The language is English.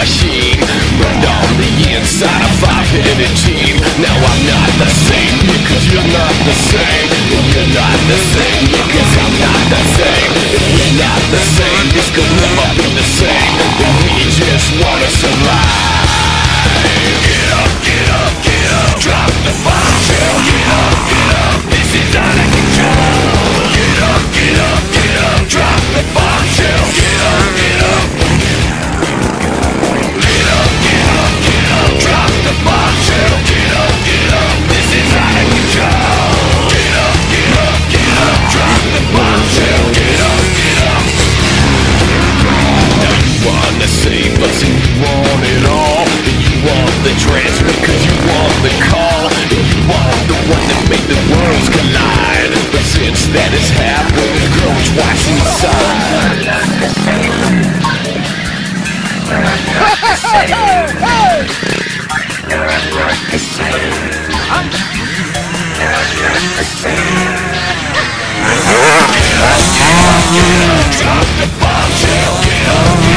machine, but on the inside a five-headed team. Now I'm not the same, because you're not the same. You're not the same, because I'm not the same. We're not the same, this could never be the same. We just wanna survive. Get up, get up, get up. Drop the bombshell. Get up, this is out of control. Get up, get up, get up. Drop the bombshell. Get up, get up. Get up, get up, get up. Drop the bombshell. Get up, get up. This is out of control. Get up, get up, get up. Drop the bombshell. Get up, get up. Now you wanna save us and you want it all. You want the transfer cause you want the call. You want the one that made the worlds collide. But since that has happened, it's grown twice in size. Drop the bombshell, get up.